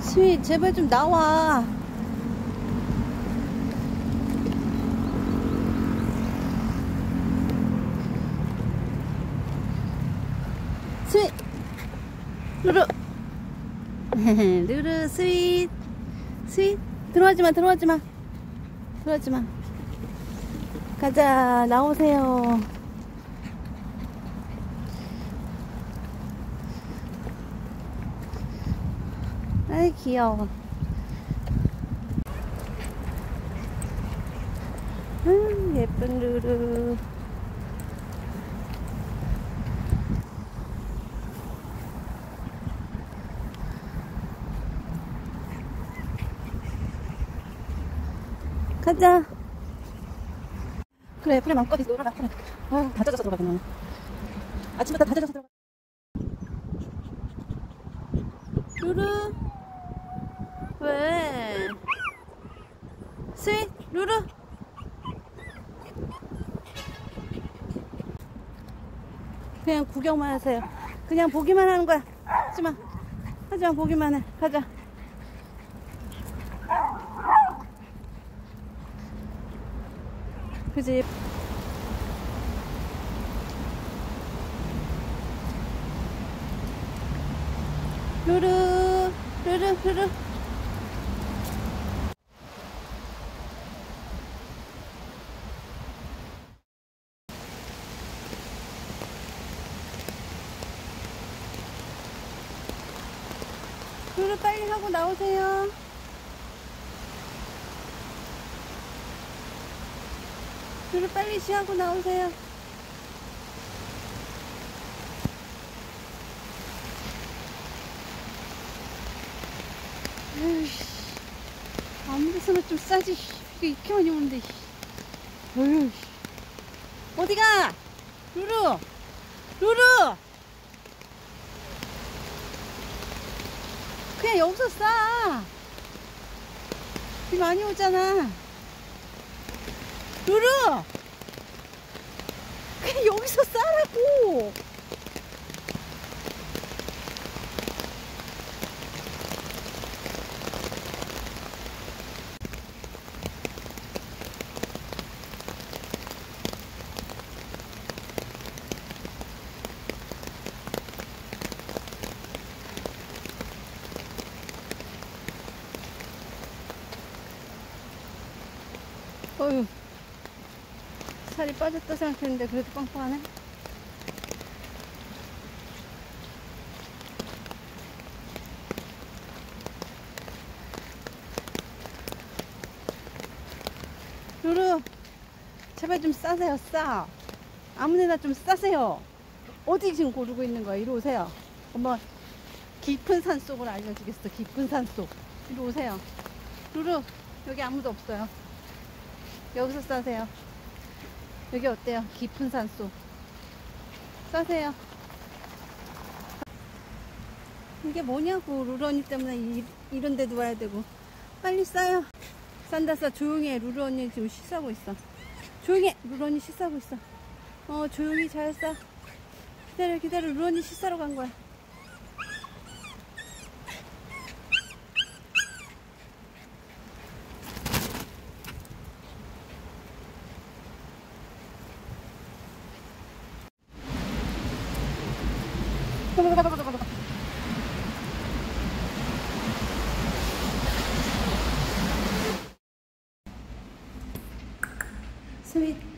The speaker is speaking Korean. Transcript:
스윗, 제발 좀 나와. 스윗, 루루. 루루, 스윗. 스윗, 들어가지 마, 들어가지 마. 들어가지 마. 가자, 나오세요. 아이, 귀여워. 예쁜 루루. 가자. 그래, 그래, 맘껏 놀아라, 그래. 아유, 다 젖어서 들어가, 그냥. 아침부터 다 젖어서 들어가. 루루. 왜? 스윗, 루루. 그냥 구경만 하세요. 그냥 보기만 하는 거야. 하지마. 하지마, 보기만 해. 가자. 그지? 루루, 루루, 루루. 루루, 빨리 하고 나오세요. 루루, 빨리 쉬하고 나오세요. 에이씨, 아무데서나 좀 싸지. 이게 이렇게 많이 오는데. 에이씨. 어디가? 루루! 루루! 그냥 여기서 싸. 비 많이 오잖아. 루루! 그냥 여기서 싸라고. 어휴, 살이 빠졌다 생각했는데 그래도 빵빵하네. 루루, 제발 좀 싸세요. 싸. 아무데나 좀 싸세요. 어디 지금 고르고 있는 거야? 이리 오세요. 엄마 깊은 산 속을 알려주겠어. 깊은 산 속. 이리 오세요. 루루, 여기 아무도 없어요. 여기서 싸세요. 여기 어때요? 깊은 산속. 싸세요. 이게 뭐냐고. 루루 언니 때문에 이런 데도 와야 되고. 빨리 싸요. 싼다 싸. 조용히 해. 루루 언니 지금 식사하고 있어. 조용히 해. 루루 언니 식사하고 있어. 조용히 잘 싸. 기다려, 기다려. 루루 언니 식사로 간 거야. 스윗.